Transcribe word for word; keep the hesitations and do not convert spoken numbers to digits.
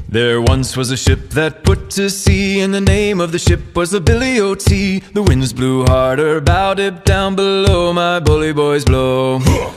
There once was a ship that put to sea, and the name of the ship was the Billy O T. The winds blew harder, bowed it down below, my bully boys blow.